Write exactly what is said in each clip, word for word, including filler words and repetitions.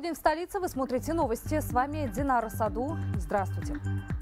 Полдень в столице. Вы смотрите новости. С вами Динара Саду. Здравствуйте.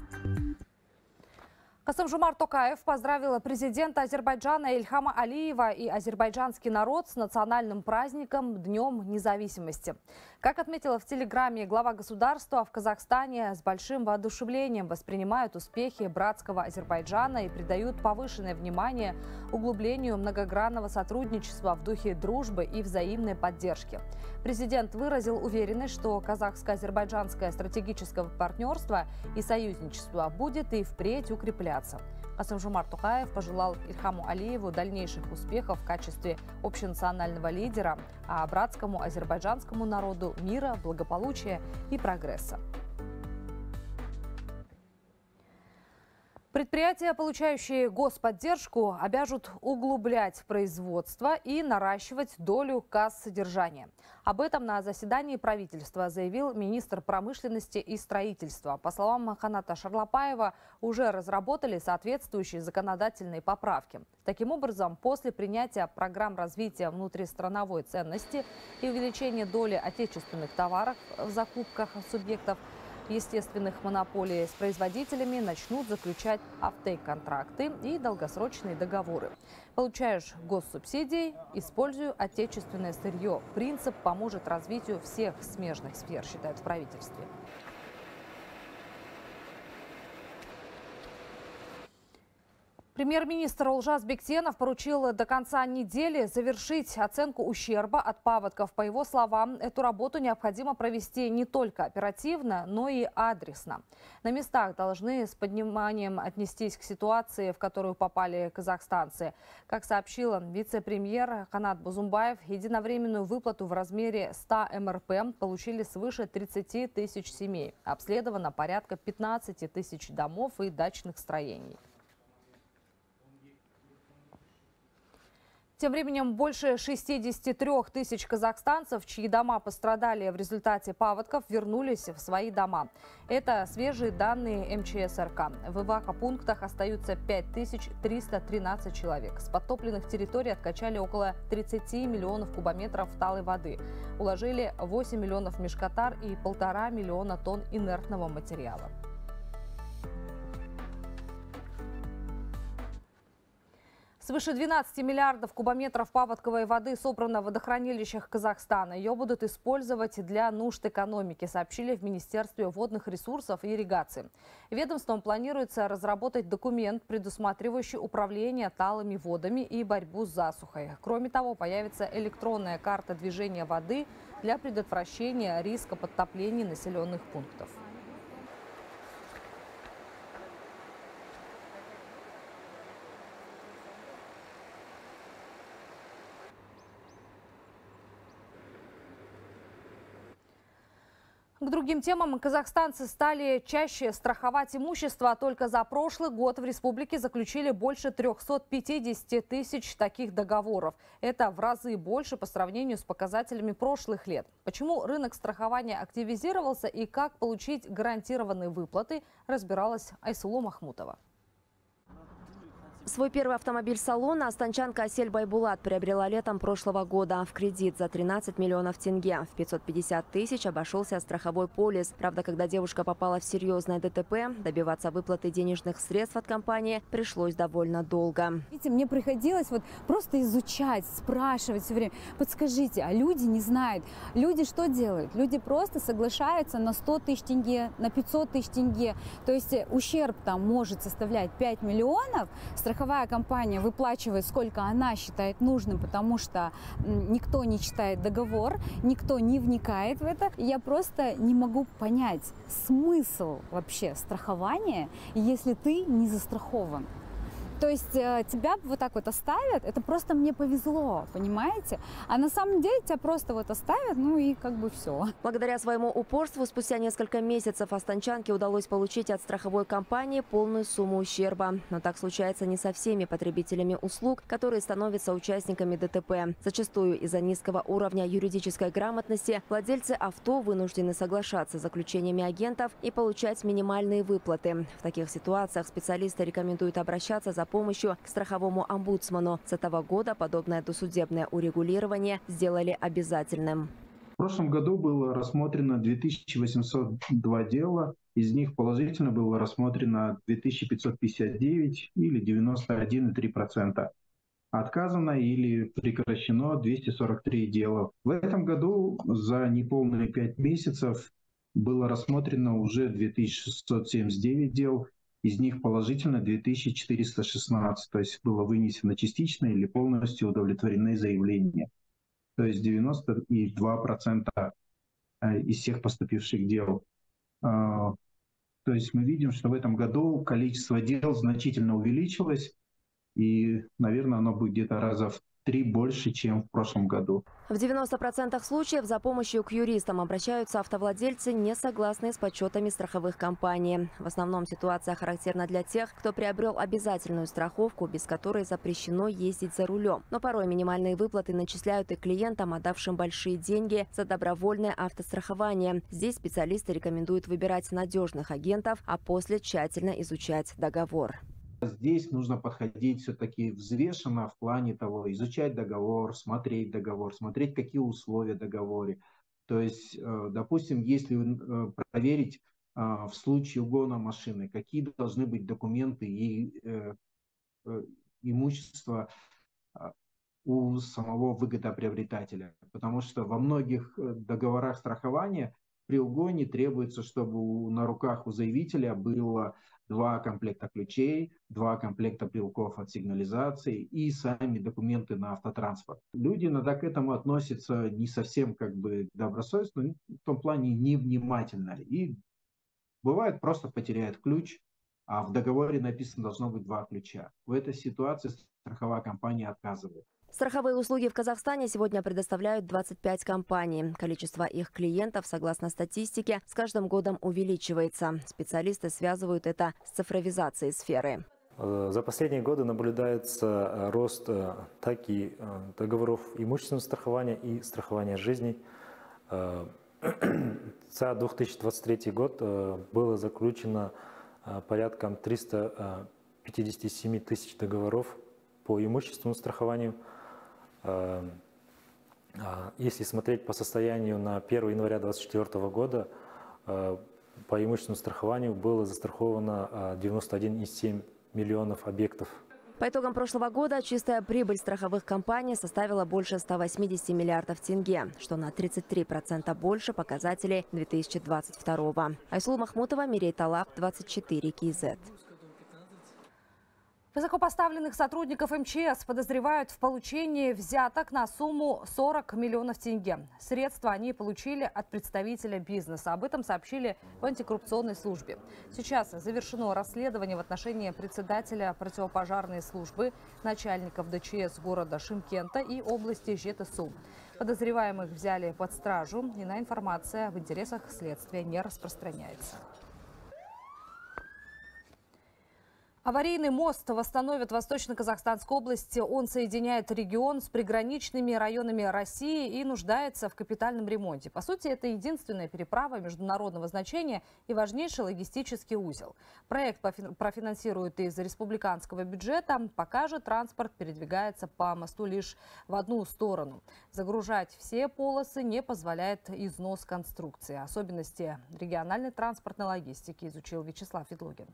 Касым-Жомарт Токаев поздравила президента Азербайджана Ильхама Алиева и азербайджанский народ с национальным праздником Днем независимости. Как отметила в телеграме глава государства, в Казахстане с большим воодушевлением воспринимают успехи братского Азербайджана и придают повышенное внимание углублению многогранного сотрудничества в духе дружбы и взаимной поддержки. Президент выразил уверенность, что казахско-азербайджанское стратегическое партнерство и союзничество будет и впредь укрепляться. Касым-Жомарт Токаев пожелал Ильхаму Алиеву дальнейших успехов в качестве общенационального лидера, а братскому азербайджанскому народу мира, благополучия и прогресса. Предприятия, получающие господдержку, обяжут углублять производство и наращивать долю касс содержания. Об этом на заседании правительства заявил министр промышленности и строительства. По словам Ханата Шарлапаева, уже разработали соответствующие законодательные поправки. Таким образом, после принятия программ развития внутристрановой ценности и увеличения доли отечественных товаров в закупках субъектов естественных монополий с производителями начнут заключать офтейк-контракты и долгосрочные договоры. Получаешь госсубсидии, используя отечественное сырье. Принцип поможет развитию всех смежных сфер, считают в правительстве. Премьер-министр Олжас Бектенов поручил до конца недели завершить оценку ущерба от паводков. По его словам, эту работу необходимо провести не только оперативно, но и адресно. На местах должны с пониманием отнестись к ситуации, в которую попали казахстанцы. Как сообщила вице-премьер Канат Бузумбаев, единовременную выплату в размере ста эм эр пэ получили свыше тридцати тысяч семей. Обследовано порядка пятнадцати тысяч домов и дачных строений. Тем временем больше шестидесяти трёх тысяч казахстанцев, чьи дома пострадали в результате паводков, вернулись в свои дома. Это свежие данные эм че эс эр ка. В эвакопунктах остаются пять тысяч триста тринадцать человек. С подтопленных территорий откачали около тридцати миллионов кубометров талой воды. Уложили восемь миллионов мешкотар и полтора миллиона тонн инертного материала. Свыше двенадцати миллиардов кубометров паводковой воды собрано в водохранилищах Казахстана. Ее будут использовать для нужд экономики, сообщили в Министерстве водных ресурсов и ирригации. Ведомством планируется разработать документ, предусматривающий управление талыми водами и борьбу с засухой. Кроме того, появится электронная карта движения воды для предотвращения риска подтоплений населенных пунктов. К другим темам. Казахстанцы стали чаще страховать имущество. Только за прошлый год в республике заключили больше трёхсот пятидесяти тысяч таких договоров. Это в разы больше по сравнению с показателями прошлых лет. Почему рынок страхования активизировался и как получить гарантированные выплаты, разбиралась Айсулу Махмутова. Свой первый автомобиль салона астанчанка Асель Байбулат приобрела летом прошлого года в кредит за тринадцать миллионов тенге. В пятьсот пятьдесят тысяч обошелся страховой полис. Правда, когда девушка попала в серьезное дэ тэ пэ, добиваться выплаты денежных средств от компании пришлось довольно долго. Видите, мне приходилось вот просто изучать, спрашивать все время. Подскажите, а люди не знают. Люди что делают? Люди просто соглашаются на сто тысяч тенге, на пятьсот тысяч тенге. То есть ущерб там может составлять пять миллионов. Страховая компания выплачивает, сколько она считает нужным, потому что никто не читает договор, никто не вникает в это. Я просто не могу понять смысл вообще страхования, если ты не застрахован. То есть тебя вот так вот оставят, это просто мне повезло, понимаете? А на самом деле тебя просто вот оставят, ну и как бы все. Благодаря своему упорству спустя несколько месяцев астанчанке удалось получить от страховой компании полную сумму ущерба. Но так случается не со всеми потребителями услуг, которые становятся участниками дэ тэ пэ. Зачастую из-за низкого уровня юридической грамотности владельцы авто вынуждены соглашаться с заключениями агентов и получать минимальные выплаты. В таких ситуациях специалисты рекомендуют обращаться за помощью к страховому омбудсману. С этого года подобное досудебное урегулирование сделали обязательным. прошлом году было рассмотрено две тысячи восемьсот два дела, из них положительно было рассмотрено две тысячи пятьсот пятьдесят девять или девяносто один и три десятых процента. Отказано или прекращено двести сорок три дела. В этом году за неполные пять месяцев было рассмотрено уже две тысячи шестьсот семьдесят девять дел, из них положительно две тысячи четыреста шестнадцать, то есть было вынесено частично или полностью удовлетворены заявления. То есть девяносто два процента из всех поступивших дел. То есть мы видим, что в этом году количество дел значительно увеличилось, и, наверное, оно будет где-то раза в три больше, чем в прошлом году. В девяноста процентах случаев за помощью к юристам обращаются автовладельцы, не согласные с подсчетами страховых компаний. В основном ситуация характерна для тех, кто приобрел обязательную страховку, без которой запрещено ездить за рулем. Но порой минимальные выплаты начисляют и клиентам, отдавшим большие деньги за добровольное автострахование. Здесь специалисты рекомендуют выбирать надежных агентов, а после тщательно изучать договор. Здесь нужно подходить все-таки взвешенно в плане того, изучать договор, смотреть договор, смотреть, какие условия в договоре. То есть, допустим, если проверить в случае угона машины, какие должны быть документы и имущество у самого выгодоприобретателя. Потому что во многих договорах страхования при угоне требуется, чтобы на руках у заявителя было два комплекта ключей, два комплекта брелков от сигнализации и сами документы на автотранспорт. Люди иногда к этому относятся не совсем как бы добросовестно, в том плане невнимательно. И бывает, просто потеряют ключ, а в договоре написано, должно быть два ключа. В этой ситуации страховая компания отказывает. Страховые услуги в Казахстане сегодня предоставляют двадцать пять компаний. Количество их клиентов, согласно статистике, с каждым годом увеличивается. Специалисты связывают это с цифровизацией сферы. За последние годы наблюдается рост так и договоров имущественного страхования и страхования жизни. За две тысячи двадцать третий год было заключено порядка триста пятьдесят семь тысяч договоров по имущественному страхованию. Если смотреть по состоянию на первое января две тысячи двадцать четвёртого года, по имущественному страхованию было застраховано девяносто один и семь десятых миллионов объектов. По итогам прошлого года чистая прибыль страховых компаний составила больше ста восьмидесяти миллиардов тенге, что на тридцать три процента больше показателей две тысячи двадцать второго. Айсулу Махмутова, Мирей Талап, двадцать четыре кей зет. Высокопоставленных сотрудников эм че эс подозревают в получении взяток на сумму сорок миллионов тенге. Средства они получили от представителя бизнеса. Об этом сообщили в антикоррупционной службе. Сейчас завершено расследование в отношении председателя противопожарной службы, начальников дэ че эс города Шымкента и области Жетысу. Подозреваемых взяли под стражу, и на информация в интересах следствия не распространяется. Аварийный мост восстановят в Восточно-Казахстанской области. Он соединяет регион с приграничными районами России и нуждается в капитальном ремонте. По сути, это единственная переправа международного значения и важнейший логистический узел. Проект профинансируют из республиканского бюджета. Пока же транспорт передвигается по мосту лишь в одну сторону. Загружать все полосы не позволяет износ конструкции. Особенности региональной транспортной логистики изучил Вячеслав Федлогин.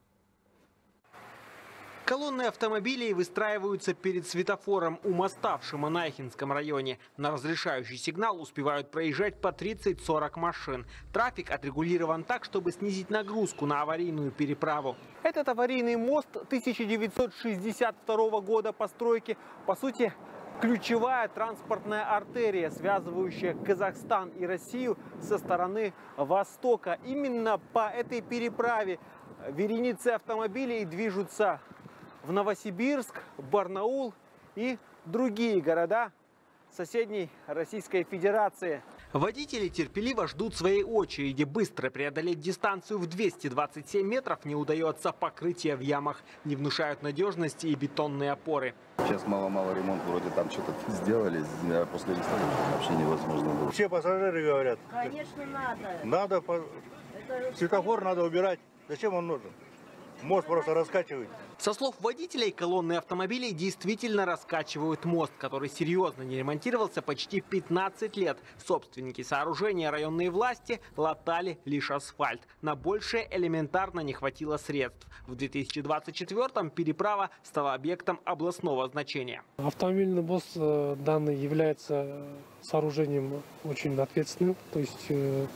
Колонны автомобилей выстраиваются перед светофором у моста в Шемонайхинском районе. На разрешающий сигнал успевают проезжать по тридцать-сорок машин. Трафик отрегулирован так, чтобы снизить нагрузку на аварийную переправу. Этот аварийный мост тысяча девятьсот шестьдесят второго года постройки, по сути, ключевая транспортная артерия, связывающая Казахстан и Россию со стороны востока. Именно по этой переправе вереницы автомобилей движутся в Новосибирск, Барнаул и другие города соседней Российской Федерации. Водители терпеливо ждут своей очереди. Быстро преодолеть дистанцию в двести двадцать семь метров не удается. Покрытия в ямах не внушают надежности и бетонные опоры. Сейчас мало-мало ремонт, вроде там что-то сделали, а после ремонта вообще невозможно было. Все пассажиры говорят. Конечно, надо. Надо, светофор надо убирать. Зачем он нужен? Мост просто раскачивает. Со слов водителей, колонны автомобилей действительно раскачивают мост, который серьезно не ремонтировался почти пятнадцать лет. Собственники сооружения, районные власти, латали лишь асфальт. На большее элементарно не хватило средств. В две тысячи двадцать четвёртом переправа стала объектом областного значения. Автомобильный мост данный является сооружением очень ответственным, то есть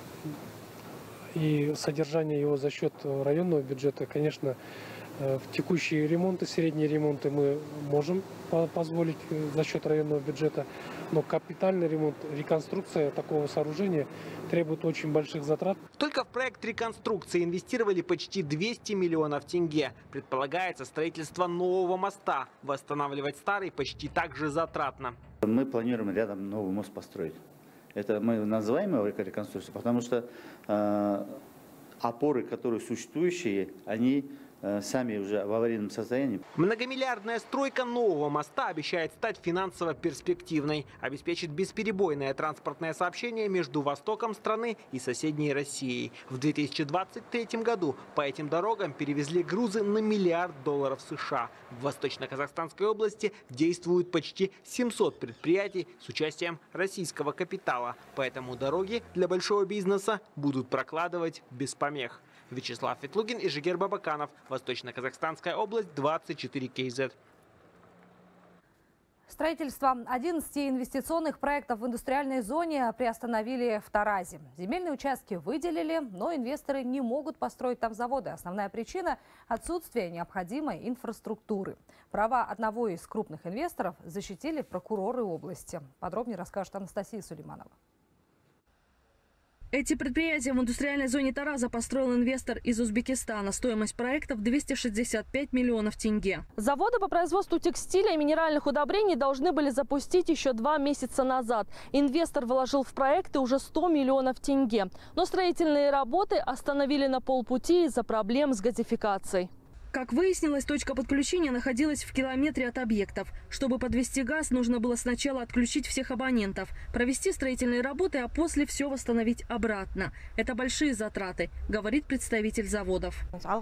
и содержание его за счет районного бюджета, конечно, в текущие ремонты, средние ремонты мы можем позволить за счет районного бюджета, но капитальный ремонт, реконструкция такого сооружения требует очень больших затрат. Только в проект реконструкции инвестировали почти двести миллионов тенге. Предполагается строительство нового моста. Восстанавливать старый почти так же затратно. Мы планируем рядом новый мост построить. Это мы называем его реконструкцией, потому что э, опоры, которые существующие, они сами уже в аварийном состоянии. Многомиллиардная стройка нового моста обещает стать финансово перспективной, обеспечит бесперебойное транспортное сообщение между востоком страны и соседней Россией. В две тысячи двадцать третьем году по этим дорогам перевезли грузы на миллиард долларов США. В Восточно-Казахстанской области действуют почти семьсот предприятий с участием российского капитала. Поэтому дороги для большого бизнеса будут прокладывать без помех. Вячеслав Ветлугин и Жигер Бабаканов. Восточно-Казахстанская область, двадцать четыре кей зет. Строительство одиннадцати инвестиционных проектов в индустриальной зоне приостановили в Таразе. Земельные участки выделили, но инвесторы не могут построить там заводы. Основная причина – отсутствие необходимой инфраструктуры. Права одного из крупных инвесторов защитили прокуроры области. Подробнее расскажет Анастасия Сулейманова. Эти предприятия в индустриальной зоне Тараза построил инвестор из Узбекистана. Стоимость проектов двести шестьдесят пять миллионов тенге. Заводы по производству текстиля и минеральных удобрений должны были запустить еще два месяца назад. Инвестор вложил в проекты уже сто миллионов тенге. Но строительные работы остановили на полпути из-за проблем с газификацией. Как выяснилось, точка подключения находилась в километре от объектов. Чтобы подвести газ, нужно было сначала отключить всех абонентов, провести строительные работы, а после все восстановить обратно. Это большие затраты, говорит представитель заводов.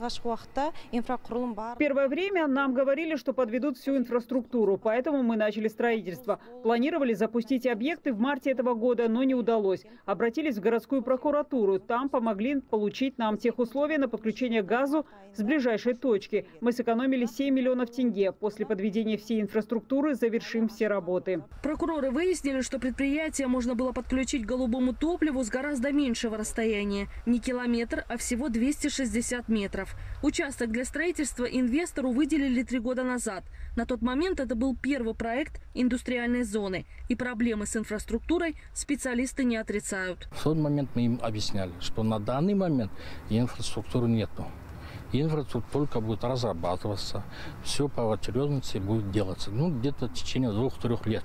В первое время нам говорили, что подведут всю инфраструктуру, поэтому мы начали строительство. Планировали запустить объекты в марте этого года, но не удалось. Обратились в городскую прокуратуру. Там помогли получить нам тех условия на подключение к газу с ближайшей точки. Мы сэкономили семь миллионов тенге. После подведения всей инфраструктуры завершим все работы. Прокуроры выяснили, что предприятие можно было подключить к голубому топливу с гораздо меньшего расстояния. Не километр, а всего двести шестьдесят метров. Участок для строительства инвестору выделили три года назад. На тот момент это был первый проект индустриальной зоны. И проблемы с инфраструктурой специалисты не отрицают. В тот момент мы им объясняли, что на данный момент инфраструктуры нету. Инфраструктура только будет разрабатываться, все по очередности будет делаться. Ну, где-то в течение двух-трех лет.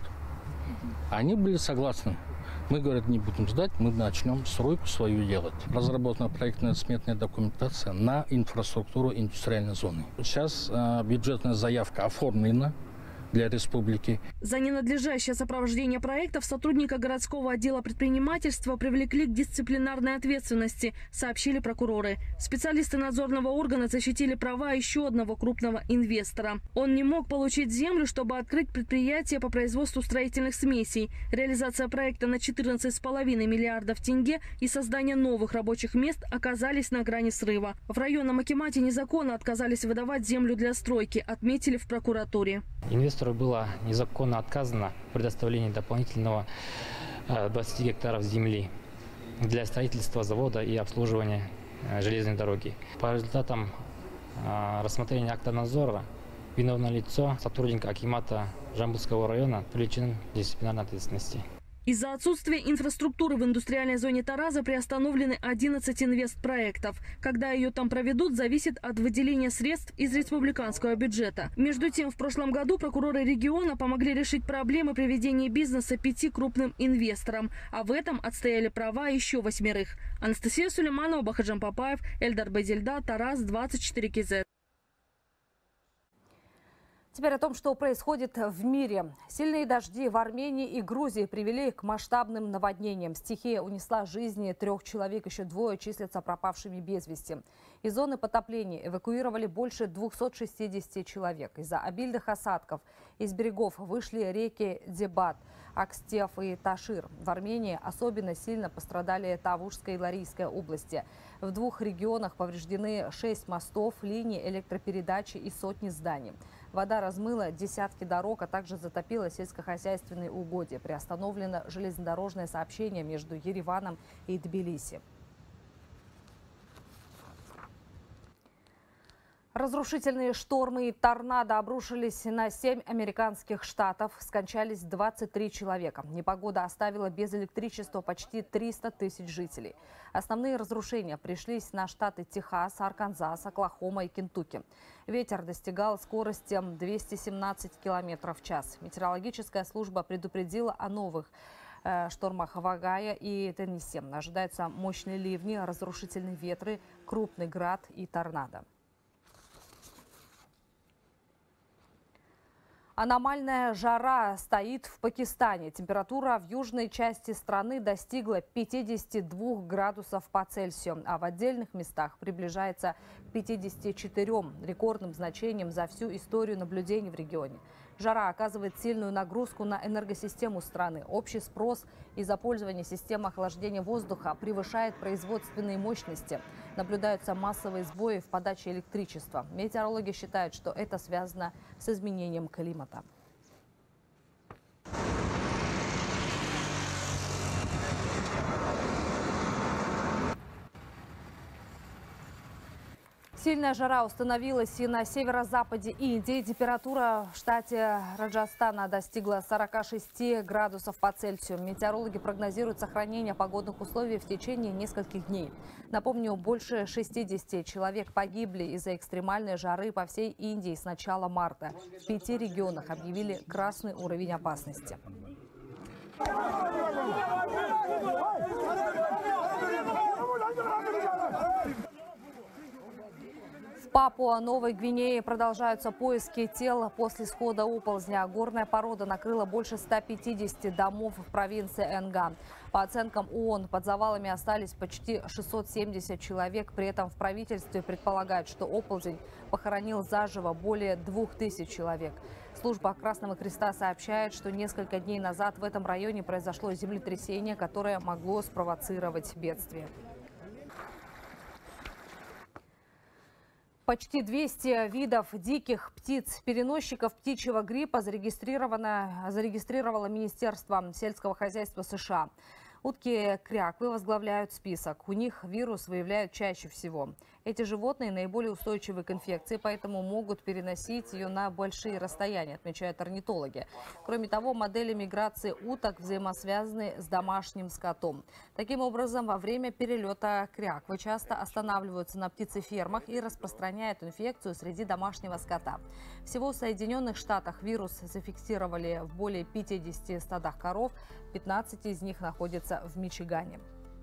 Они были согласны. Мы, говорят, не будем ждать, мы начнем стройку свою делать. Разработана проектная сметная документация на инфраструктуру индустриальной зоны. Сейчас э, бюджетная заявка оформлена для республики. За ненадлежащее сопровождение проектов сотрудника городского отдела предпринимательства привлекли к дисциплинарной ответственности, сообщили прокуроры. Специалисты надзорного органа защитили права еще одного крупного инвестора. Он не мог получить землю, чтобы открыть предприятие по производству строительных смесей. Реализация проекта на четырнадцать с половиной миллиардов тенге и создание новых рабочих мест оказались на грани срыва. В районном акимате незаконно отказались выдавать землю для стройки, отметили в прокуратуре. Инвестору было незаконно отказано в предоставлении дополнительного двадцати гектаров земли для строительства завода и обслуживания железной дороги. По результатам рассмотрения акта надзора виновное лицо, сотрудник акимата Жамбылского района, привлечен к дисциплинарной ответственности. Из-за отсутствия инфраструктуры в индустриальной зоне Тараза приостановлены одиннадцать инвестпроектов. Когда ее там проведут, зависит от выделения средств из республиканского бюджета. Между тем, в прошлом году прокуроры региона помогли решить проблемы приведения бизнеса пяти крупным инвесторам. А в этом отстояли права еще восьмерых. Анастасия Сулейманова, Бахаджан Папаев, Эльдар Байдельда, Тараз, двадцать четыре кей зет. Теперь о том, что происходит в мире. Сильные дожди в Армении и Грузии привели к масштабным наводнениям. Стихия унесла жизни трех человек, еще двое числятся пропавшими без вести. Из зоны потопления эвакуировали больше двухсот шестидесяти человек. Из-за обильных осадков из берегов вышли реки Дебат, Акстеф и Ташир. В Армении особенно сильно пострадали Тавушская и Ларийская области. В двух регионах повреждены шесть мостов, линии электропередачи и сотни зданий. Вода размыла десятки дорог, а также затопила сельскохозяйственные угодья. Приостановлено железнодорожное сообщение между Ереваном и Тбилиси. Разрушительные штормы и торнадо обрушились на семь американских штатов. Скончались двадцать три человека. Непогода оставила без электричества почти триста тысяч жителей. Основные разрушения пришлись на штаты Техас, Арканзас, Оклахома и Кентукки. Ветер достигал скорости двухсот семнадцати километров в час. Метеорологическая служба предупредила о новых э, штормах в Огайо и Теннесси. Ожидаются мощные ливни, разрушительные ветры, крупный град и торнадо. Аномальная жара стоит в Пакистане. Температура в южной части страны достигла пятидесяти двух градусов по Цельсию, а в отдельных местах приближается к пятидесяти четырем, рекордным значением за всю историю наблюдений в регионе. Жара оказывает сильную нагрузку на энергосистему страны. Общий спрос из-за пользования системы охлаждения воздуха превышает производственные мощности. Наблюдаются массовые сбои в подаче электричества. Метеорологи считают, что это связано с изменением климата. Сильная жара установилась и на северо-западе Индии. Температура в штате Раджастана достигла сорока шести градусов по Цельсию. Метеорологи прогнозируют сохранение погодных условий в течение нескольких дней. Напомню, больше шестидесяти человек погибли из-за экстремальной жары по всей Индии с начала марта. В пяти регионах объявили красный уровень опасности. В Папуа-Новой Гвинее продолжаются поиски тел после схода оползня. Горная порода накрыла больше ста пятидесяти домов в провинции Энга. По оценкам ООН, под завалами остались почти шестьсот семьдесят человек. При этом в правительстве предполагают, что оползень похоронил заживо более двух тысяч человек. Служба Красного Креста сообщает, что несколько дней назад в этом районе произошло землетрясение, которое могло спровоцировать бедствие. Почти двести видов диких птиц-переносчиков птичьего гриппа зарегистрировано, зарегистрировало Министерство сельского хозяйства США. Утки-кряквы возглавляют список. У них вирус выявляют чаще всего. Эти животные наиболее устойчивы к инфекции, поэтому могут переносить ее на большие расстояния, отмечают орнитологи. Кроме того, модели миграции уток взаимосвязаны с домашним скотом. Таким образом, во время перелета кряквы часто останавливаются на птицефермах и распространяют инфекцию среди домашнего скота. Всего в Соединенных Штатах вирус зафиксировали в более пятидесяти стадах коров, пятнадцать из них находятся в Мичигане.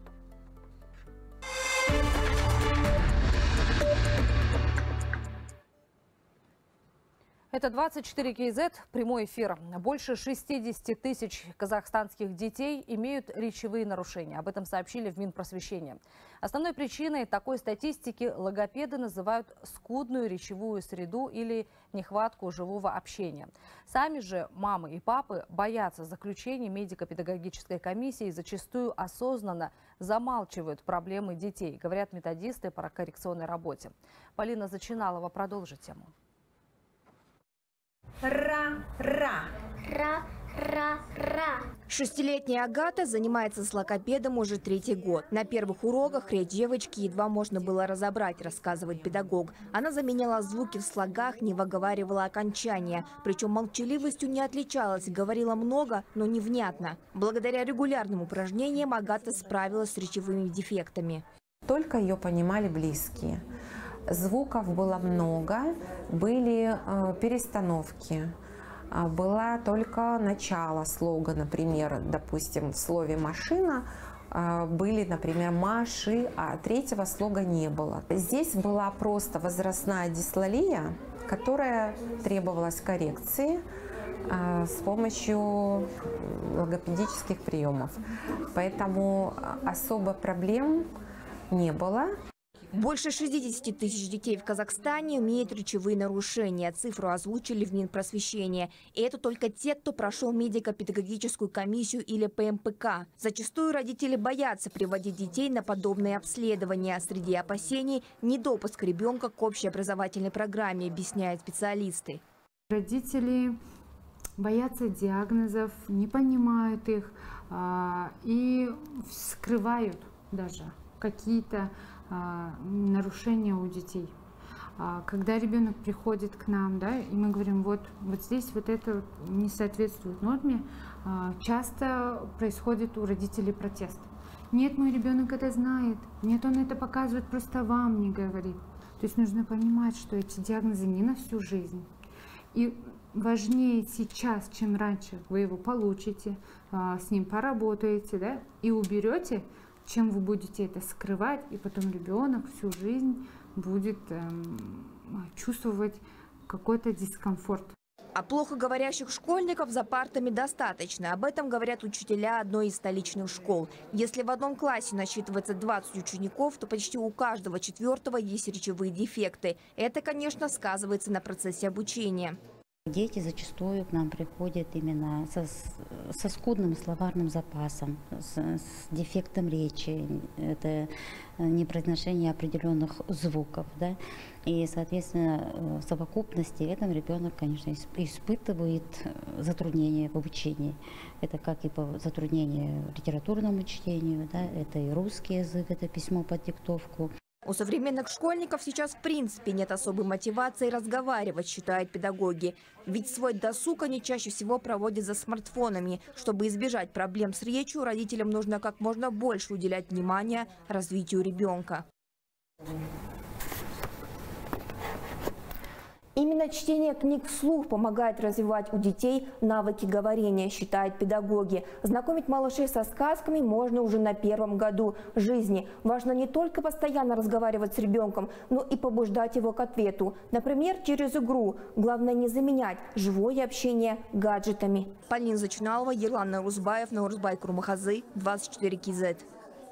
Это двадцать четыре кей зет, прямой эфир. Больше шестидесяти тысяч казахстанских детей имеют речевые нарушения. Об этом сообщили в Минпросвещении. Основной причиной такой статистики логопеды называют скудную речевую среду или нехватку живого общения. Сами же мамы и папы боятся заключений медико-педагогической комиссии и зачастую осознанно замалчивают проблемы детей, говорят методисты по коррекционной работе. Полина Зачиналова продолжит тему. Ра-ра. Ра-ра-ра. Шестилетняя Агата занимается с логопедом уже третий год. На первых уроках речь девочки едва можно было разобрать, рассказывает педагог. Она заменяла звуки в слогах, не выговаривала окончания. Причем молчаливостью не отличалась, говорила много, но невнятно. Благодаря регулярным упражнениям Агата справилась с речевыми дефектами. Только ее понимали близкие. Звуков было много, были э, перестановки. Было только начало слога, например, допустим, в слове «машина» э, были, например, «маши», а третьего слога не было. Здесь была просто возрастная дислалия, которая требовалась коррекции с помощью логопедических приемов. Поэтому особо проблем не было. Больше шестидесяти тысяч детей в Казахстане имеют речевые нарушения. Цифру озвучили в Минпросвещения. И это только те, кто прошел медико-педагогическую комиссию или П М П К. Зачастую родители боятся приводить детей на подобные обследования. Среди опасений – недопуск ребенка к общеобразовательной программе, объясняют специалисты. Родители боятся диагнозов, не понимают их и скрывают даже какие-то нарушения у детей. Когда ребенок приходит к нам, да, и мы говорим, вот, вот здесь вот это не соответствует норме, часто происходит у родителей протест. Нет, мой ребенок это знает, нет, он это показывает, просто вам не говорит. То есть нужно понимать, что эти диагнозы не на всю жизнь. И важнее сейчас, чем раньше, вы его получите, с ним поработаете, да, и уберете, чем вы будете это скрывать, и потом ребенок всю жизнь будет эм, чувствовать какой-то дискомфорт. А плохо говорящих школьников за партами достаточно. Об этом говорят учителя одной из столичных школ. Если в одном классе насчитывается двадцать учеников, то почти у каждого четвертого есть речевые дефекты. Это, конечно, сказывается на процессе обучения. Дети зачастую к нам приходят именно со, со скудным словарным запасом, с, с дефектом речи, это непроизношение определенных звуков. Да? И, соответственно, в совокупности этом ребенок, конечно, испытывает затруднения в обучении. Это как и по затруднению литературному чтению, да? Это и русский язык, это письмо под диктовку. У современных школьников сейчас в принципе нет особой мотивации разговаривать, считают педагоги. Ведь свой досуг они чаще всего проводят за смартфонами. Чтобы избежать проблем с речью, родителям нужно как можно больше уделять внимание развитию ребенка. Именно чтение книг вслух помогает развивать у детей навыки говорения, считают педагоги. Знакомить малышей со сказками можно уже на первом году жизни. Важно не только постоянно разговаривать с ребенком, но и побуждать его к ответу. Например, через игру. Главное не заменять живое общение гаджетами. Полина Зачиналова, Ерлан Нарузбаев, Наурзбай Курмахазы, двадцать четыре кей зет.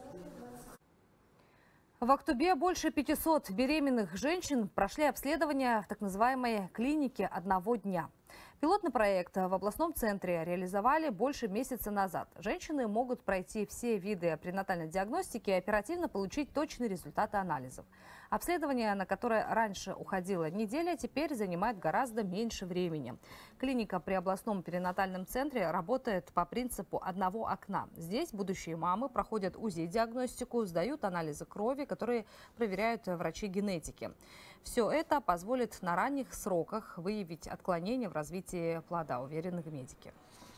В Актубе больше пятисот беременных женщин прошли обследование в так называемой клинике одного дня. Пилотный проект в областном центре реализовали больше месяца назад. Женщины могут пройти все виды пренатальной диагностики и оперативно получить точные результаты анализов. Обследование, на которое раньше уходила неделя, теперь занимает гораздо меньше времени. Клиника при областном перинатальном центре работает по принципу одного окна. Здесь будущие мамы проходят УЗИ-диагностику, сдают анализы крови, которые проверяют врачи генетики. Все это позволит на ранних сроках выявить отклонения в развитии плода, уверены медики.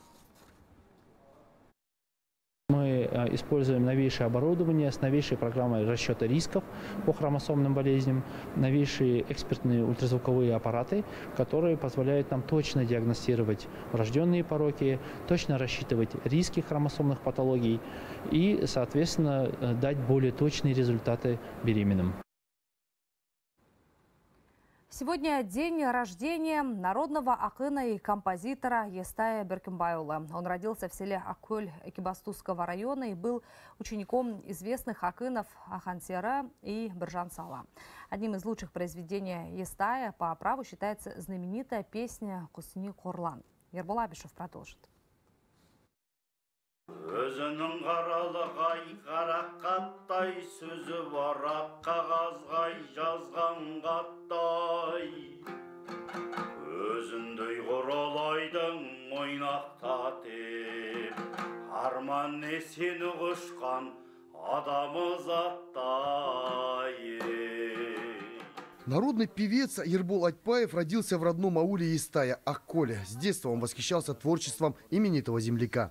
Мы используем новейшее оборудование с новейшей программой расчета рисков по хромосомным болезням, новейшие экспертные ультразвуковые аппараты, которые позволяют нам точно диагностировать врожденные пороки, точно рассчитывать риски хромосомных патологий и, соответственно, дать более точные результаты беременным. Сегодня день рождения народного акына и композитора Естая Беркимбайула. Он родился в селе Аккөл Экибастузского района и был учеником известных акынов Ахансера и Биржансала. Одним из лучших произведений Естая по праву считается знаменитая песня «Кусни Корлан». Ербол Абишев продолжит. Өзінің қаралық ай қарақаттай сөзі барақ қағазғай жазған қаттай өзіндей құралайдың ойнақтатып арман не сені құшқан адамы заттай. Народный певец Ербол Айтпаев родился в родном ауле Естая, Акколе. С детства он восхищался творчеством именитого земляка.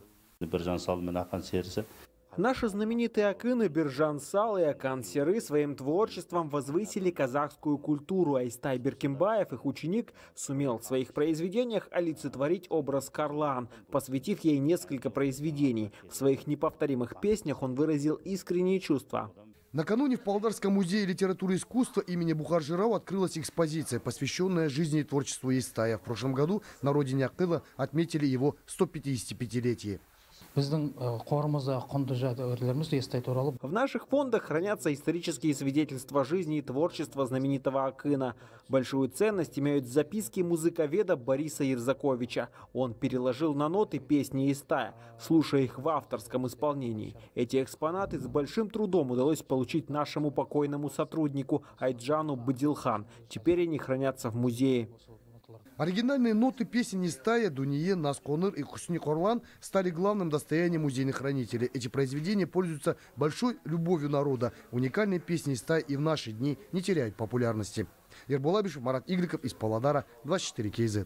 Наши знаменитые акыны Биржансал и Акансеры своим творчеством возвысили казахскую культуру, а Естай Беркимбаев, их ученик, сумел в своих произведениях олицетворить образ Карлан, посвятив ей несколько произведений. В своих неповторимых песнях он выразил искренние чувства. Накануне в Павлодарском музее литературы и искусства имени Бухар-Жирау открылась экспозиция, посвященная жизни и творчеству Истая. В прошлом году на родине Акыла отметили его сто пятидесятипятилетие. В наших фондах хранятся исторические свидетельства жизни и творчества знаменитого Акына. Большую ценность имеют записки музыковеда Бориса Ерзаковича. Он переложил на ноты песни Истая, слушая их в авторском исполнении. Эти экспонаты с большим трудом удалось получить нашему покойному сотруднику Айджану Бадилхан. Теперь они хранятся в музее. Оригинальные ноты песен Истая, Дуние, Насконыр и Хусни Корлан стали главным достоянием музейных хранителей. Эти произведения пользуются большой любовью народа. Уникальные песни Истая и в наши дни не теряют популярности. Ербол Абишев, Марат Игликов из Павлодара, двадцать четыре кей зет.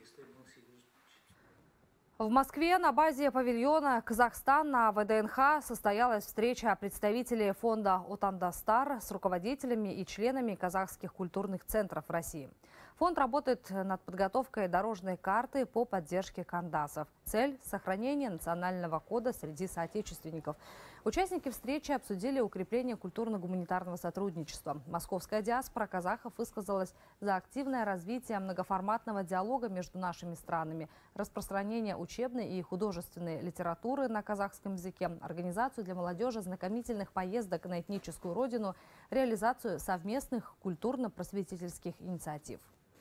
В Москве на базе павильона «Казахстан» на вэ дэ эн ха состоялась встреча представителей фонда «Отандастар» с руководителями и членами казахских культурных центров России. Фонд работает над подготовкой дорожной карты по поддержке кандасов. Цель – сохранение национального кода среди соотечественников. Участники встречи обсудили укрепление культурно-гуманитарного сотрудничества. Московская диаспора казахов высказалась за активное развитие многоформатного диалога между нашими странами, распространение учебной и художественной литературы на казахском языке, организацию для молодежи знакомительных поездок на этническую родину, реализацию совместных культурно-просветительских инициатив.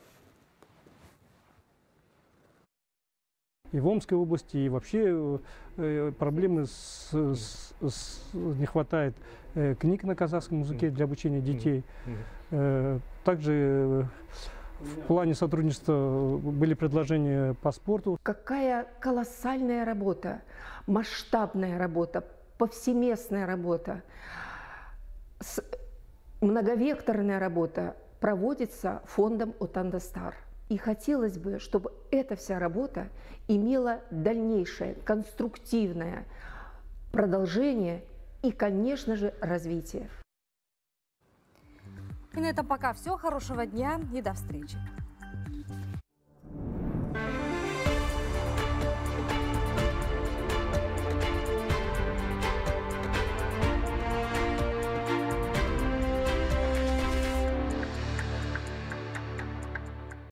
И в Омской области, и вообще э, проблемы с, с, с, не хватает э, книг на казахском языке для обучения детей. Э, также в плане сотрудничества были предложения по спорту. Какая колоссальная работа, масштабная работа, повсеместная работа, многовекторная работа проводится фондом «Отандастар». И хотелось бы, чтобы эта вся работа имела дальнейшее конструктивное продолжение и, конечно же, развитие. И на этом пока все. Хорошего дня и до встречи.